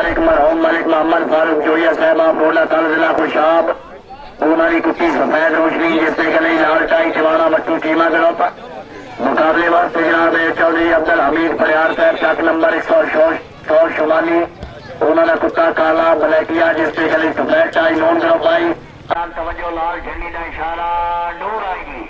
एक मरहूम मलिक मोहम्मद फारूक जोया साहब बोला कल जिला खुशाब उन्होंने कुत्ती सफेद रोशनी जिससे गले लाल टाई टिवाणा मट्टू चीमा ग्रुप मुकाबले वास्ते जनाब चौधरी अब्दुल हमीद फरियार साहब चक नंबर 100 शुमाली उन्होंने कुत्ता काला ब्लैकिया जिससे गले सफेद टाई नॉन ग्रुप आई तवज्जो लाल झंडी का इशारा डोर आएगी।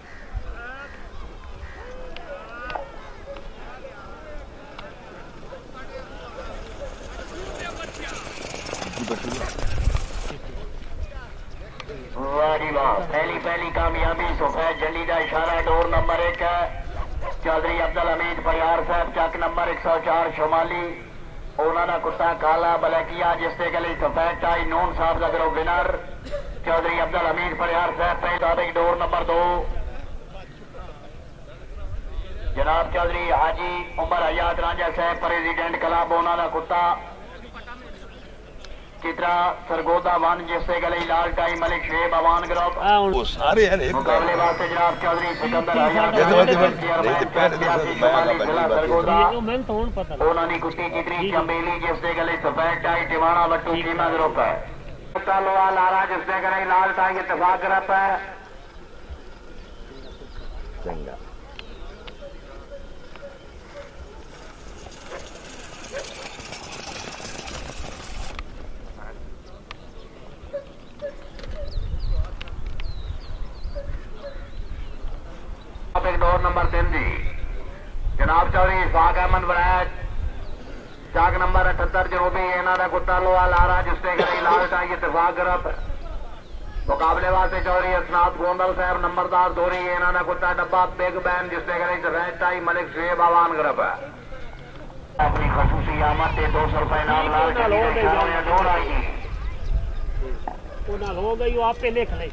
पहली कामयाबी सफेद झंडी का इशारा डोर नंबर 1 चौधरी अब्दुल हमीद फरियार साहब चक नंबर 104 शुमाली उन्होंने कुत्ता काला ब्लैकिया जिससे गली सफेद टाई नून साहब का ग्रुप विनर चौधरी अब्दुल हमीद फरियार साहब पहले डोर नंबर 2 जनाब चौधरी हाजी उमर हयात रांझा साहब प्रेसिडेंट क्लब उन्होंने कुत्ता चित्रा सरगोदा वन जिससे गले लाल टाई मलिक शेब अवान ग्रुप सारे मुकाबले वास्ते जनाब चौधरी सिकंदर उन्होंने कुत्ती चित्री चंबेली जिससे गले सफेद टाई टिवाणा वट्टू चीमा ग्रुप है लोहा लारा जिससे गले लाल टाई इत्तेफाक ग्रुप है। डोर नंबर 3 जी जनाब चौधरी इशफाक अहमद बनाया चाक नंबर 78 जनूबी इन्हों का कुत्ता लोहा लारा जिससे गई लाल टाई इत्तेफाक ग्रुप मुकाबले वास्ते चौधरी असनाद गोंदल साहब नंबरदार दोरी इन्हों का कुत्ता डब्बा बिग बैन जिससे गई सफेद टाई मलिक शेब आवान ग्रुप है। अपनी खसूसी आमद से 200 रुपए नाम लाल डोर आएगी हो गई वो आप पे लिख ले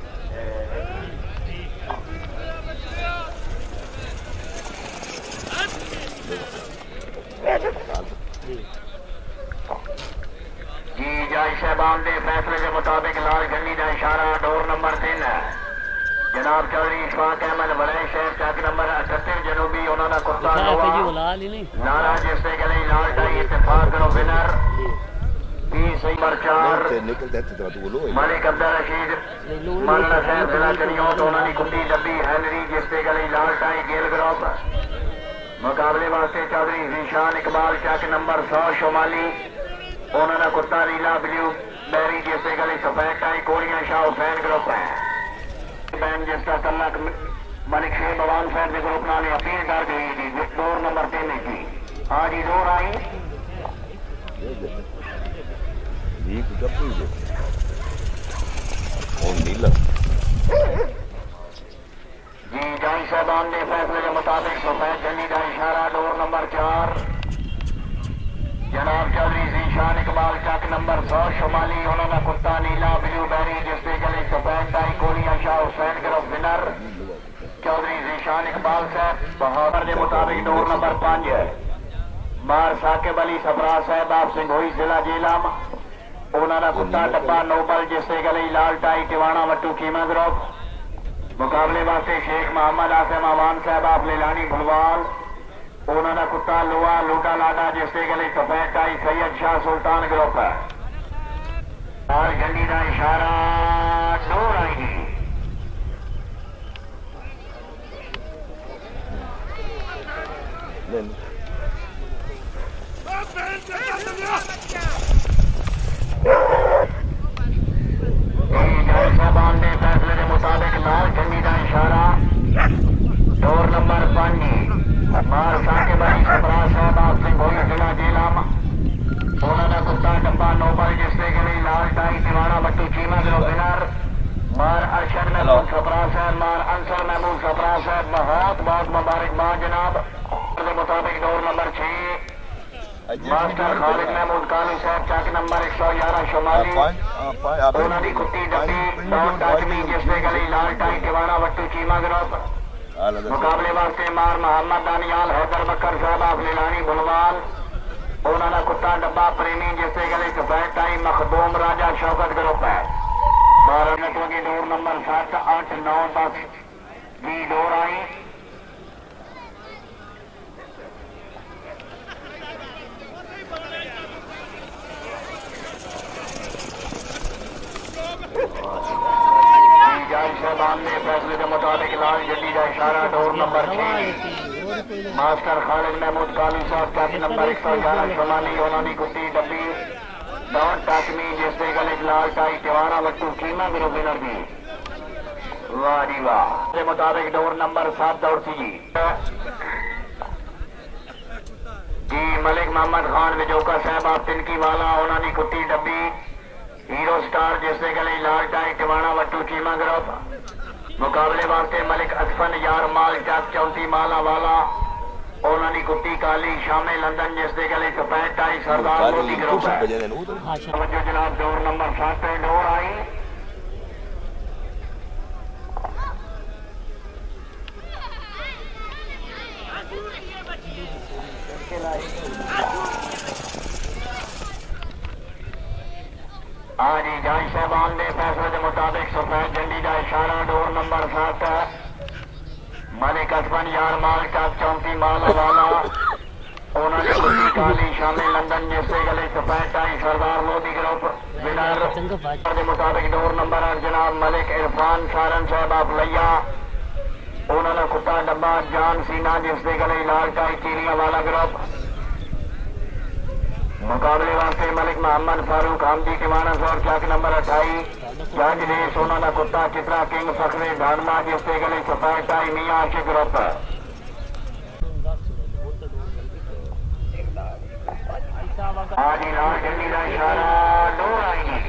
जी जज साहबान के फैसले के मुताबिक लाल झंडी का इशारा डोर नंबर 3 है जनाब चौधरी इशफाक अहमद बड़े शहर चक नंबर 38 जनूबी उन्होंने कुत्ता नारा जिससे गले लाल टाई इत्तेफाक करो विनर 20 नंबर 4 मलिक अब्दुल रशीद मौलाना साहब जिला चनियोट उन्होंने कुत्ती डब्बी हैनरी जिससे गले लाल टाई गेल ग्रुप मुकाबले वास्ते चौधरी जीशान इकबाल चक नंबर 100 शुमाली उन्होंने कुत्ता नीला ब्लू बैरी जिससे गली सफेद टाई कोड़ियां शाह हुसैन ग्रुप है बैन जिसका तल्लक मलिक शेब अवान साहब के ग्रुप ने अपील दर्ज हुई थी डोर नंबर 3 की हाँ जी डोर आई जी जज साहबान के फैसले के मुताबिक सफेद झंडी का इशारा डोर नंबर 4 जनाब चौधरी जीशान इकबाल चक नंबर 100 शुमाली उन्होंने कुत्ता नीला ब्लू बैरी जिससे गले सफेद टाई कोलियां शाह हुसैन ग्रुप विनर चौधरी जीशान इकबाल साहब बहादुर के मुताबिक डोर नंबर 5 है मार साकिब अली सफरा साहब आप सिंघोई जिला जेलम उन्होंने कुत्ता डब्बा नोबल जिससे गले लाल टाई टिवाणा वट्टू कीमा ग्रुप मुकाबले वास्ते शेख मोहम्मद आसिम अवान साहब आप लेलानी भुलवाल उन्होंने कुत्ता लोहा लोटा लाडा जिससे गले सफेद टाई सैयद शाह सुल्तान ग्रुप है लाल झंडी का इशारा डोर आएगी साहबान ने फैसले के मुताबिक लाल झंडी का इशारा डोर नंबर 5 मार साकिब अली सफरा साहब आप सिंघोई जिला जेलम उन्होंने कुत्ता डब्बा नोबल जिससे गली लाल टाई दीवाना वट्टू चीमा ग्रुप विनर मार अरशद महमूद सफरा साहब मार अंसर महमूद सफरा साहब बहुत बहुत मुबारकबाद जनाब के मुताबिक डोर नंबर 6 मास्टर खालिद महमूद कालू साहब चक नंबर 111 शुमाली उन्होंने कुत्ती डब्बी डॉन टाचमी जिससे गली लाल टाई दीवाना वट्टू चीमा ग्रुप मुकाबले वास्ते मार मोहम्मद दानियाल हैदर बकर साहब आप लीलानी बुलवाल उन्होंने कुत्ता डब्बा प्रेमी जिससे गले सफेद टाई मखदूम राजा शौकत ग्रुप है 12 मिनटों की डोर नंबर 7 8 9 10 की डोर आई लाल झंडी का इशारा डोर नंबर 6 मास्टर खालिद महमूद काली साहब कैप नंबर 111 शुमाली उन्होंने कुत्ती डब्बी डॉन टाकमी जिससे गले लाल tie Tiwana Wattu Cheema group winner दी वाह जी वाह के मुताबिक डोर नंबर 7 दौड़ सी जी मलिक मोहम्मद खान विजोका साहब आप तिनकी वाला उन्होंने कुत्ती डब्बी हीरो स्टार जिससे गले लाल टाई टिवाना वट्टू चीमा ग्रुप मुकाबले वास्ते मलिक असफन यार माल टैक चौथी माला वाला उन्होंने कुत्ती काली शामे लंदन जिससे गले सफेद टाई सरदार मोदी ग्रुप है जनाब डोर नंबर 7 पे डोर आई हाँ जी जज साहबान ने फैसले के मुताबिक सफेद झंडी का इशारा डोर नंबर 7 मलिक असफन यार माल टैक चौथी माला वाला उन्होंने कुत्ती काली शामिल लंदन जिससे गले सफेद tie Sardar Modi group winner के मुताबिक डोर नंबर 8 जनाब मलिक इरफान सारन साहब आप लैया उन्होंने कुत्ता डब्बा जान सीना जिससे गले लाल टाई चीलिया वाला ग्रुप मुकाबले वास्ते मलिक मोहम्मद फारूक हमदी टिवाना सौर चौक नंबर 28 जज ने सोना का कुत्ता चित्रा किंग फखरे ढांडमा जिससे गले सफेद टाई मियां आशिक ग्रुप आज लाल झंडी का इशारा डोर आएगी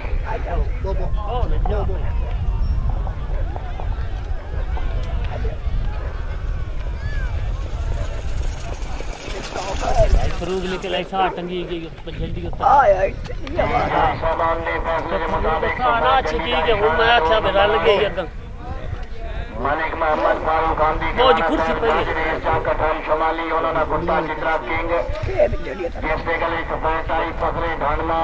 फरूक लेके ऐसा टंगी की झंडी के साहबान ने फैसले के मुताबिक खाना छिकी के हूं मैं अच्छा बेरा लगे एकदम मलिक मोहम्मद फारूक हमदी मौज कुर्सी पे कठाई शुमाली उन्होंने कुत्ता चित्रा किंग जिससे गले सफेद टाई फखरे ढांडमा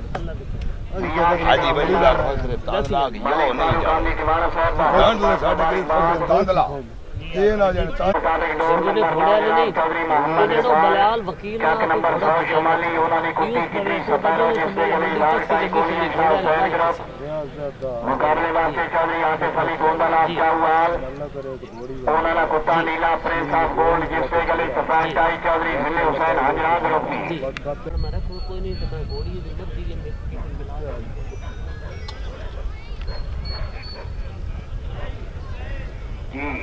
हाजी वली लाख फखरे ताला यो नहीं जा ये ना जाने चौधरी मोहम्मद बलाल वकील नंबर 100 शुमाली उन्होंने कुत्ती चित्री सफेद जिससे गले लाल टाई गोलियां शाह ग्रुप मुकाबले वास्ते चौधरी आसिफ अली गोंदल आफतावाल उन्होंने कुत्ता नीला प्रिंस ऑफ गोल्ड जिससे गले सफेद टाई चौधरी भिल्ले हुसैन हजरा ग्रुप की कोई नहीं पता घोड़ी जी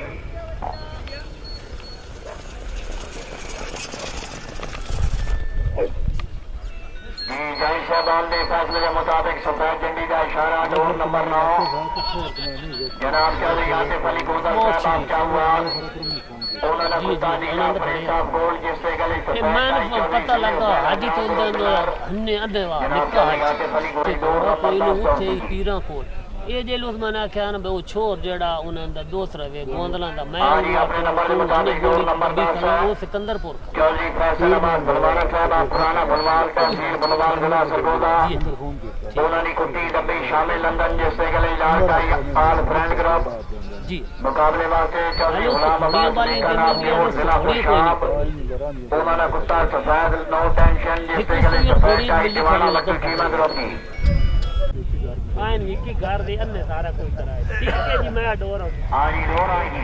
जज साहबान ने फैसले के मुताबिक सफेद झंडी का इशारा डोर नंबर 9 जनाब चौधरी आसिफ अली गोंदल साहब क्या हुआ उन्होंने कुत्ता नीला प्रिंस ऑफ गोल्ड जिससे गले मैं पता लगा हाजी तो हमने अधवा निका कोई नहीं थे पीरा को ये जेल उस्मान आख्या ना वो छोर जेड़ा उन्हें दोस्त रहे गोंदला दा मैं अपने नंबर के मुताबिक डोर नंबर 10 वो सिकंदरपुर चौधरी फैसलाबाद बलवाना साहब आप पुराना बलवाल तहसील बलवाल जिला सरगोदा उन्होंने कुत्ती डब्बी शामिल लंदन जिससे गले लाल टाई आल फ्रेंड ग्रुप जी मुकाबले वास्ते चौधरी गुलाम अब्बास का नाम जिला खुशाब उन्होंने कुत्ता सफेद नो टेंशन जिससे गले सफेद टाई दीवाना लक्की कीमा ग्रुप की आइन की घर दे अन्ने सारा कोई कराए ठीक है जी मैं डोर हूं हां जी डोर आएगी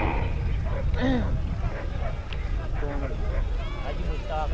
हाजी मुस्ताफ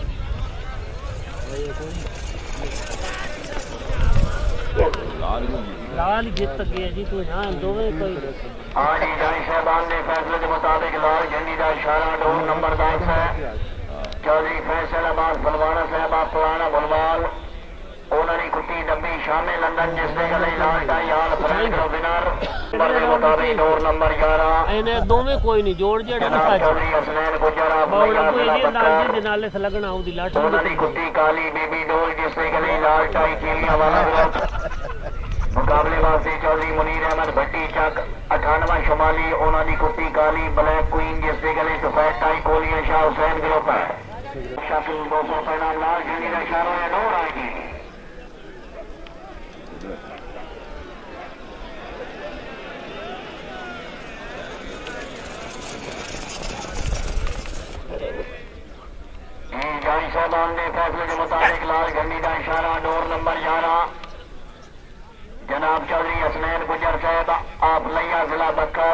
लाल जीत गया जी तू यहां दोवे कोई हां जी जज साहबान ने फैसले के मुताबिक लाल झंडी का इशारा डोर नंबर 10 है चौधरी फैसलाबाद बलवाना साहब आप पुराना बलवाल उन्होंने कुत्ती डब्बी शामिल लंदन जिससे गले लाल tie all friend group winner number के मुताबिक डोर नंबर 11 एने दोवे कोई नहीं जोड़ जेड़ा चौधरी असलैन गुजर बावड़ा नाले से लगना उदी लाठी उन्होंने कुत्ती काली बेबी डोल जिससे गले लाल टाई चीलिया वाला ग्रुप मुकाबले वास्ते चौधरी मुनीर अहमद भट्टी चक 98 शुमाली उन्होंने कुत्ती काली ब्लैक क्वीन जिससे गले सफेद टाई कोलिया शाह हुसैन ग्रुप है शकील 200 पैनाम लाल झंडी का इशारा है डोर आएगी जज साहबान ने फैसले के मुताबिक लाल झंडी का इशारा डोर नंबर 11 जनाब चौधरी असलैन गुजर साहब आप लैया जिला बक्का